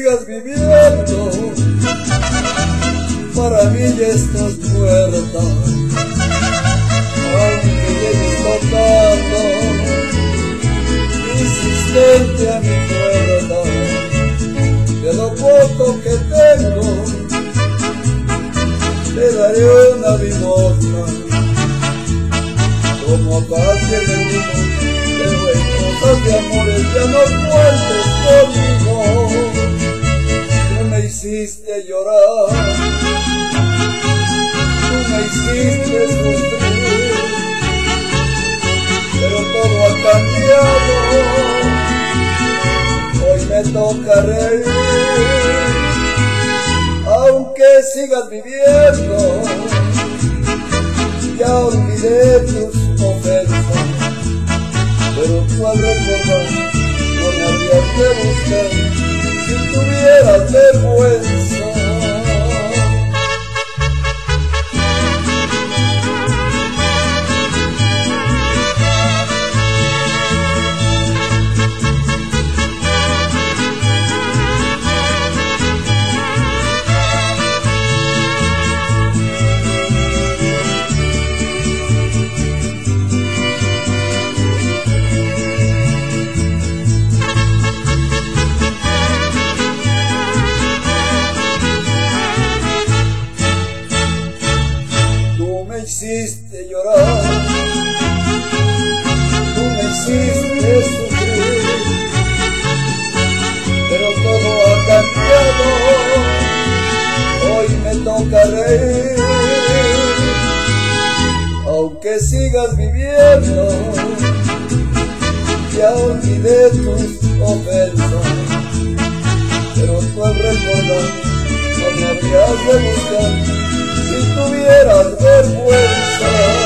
sigas viviendo, para mí ya estás muerta. Aunque llegues tocando insistente a mi puerta, de lo poco que tengo te daré una limosna, como a cualquier mendigo. Pero en cosas de amores ya no cuentes conmigo. Tú me hiciste llorar, tú me hiciste sufrir, pero todo ha cambiado. Hoy me toca reír, aunque sigas viviendo. Ya olvidé tus ofensas, pero tú al recordar no me habrías de buscar si tuvieras vergüenza. Me hiciste llorar, tú me hiciste sufrir, pero todo ha cambiado. Hoy me toca reír, aunque sigas viviendo. Ya olvidé tus ofensas, pero tú al recordar no me habrías de buscar si tuvieras vergüenza.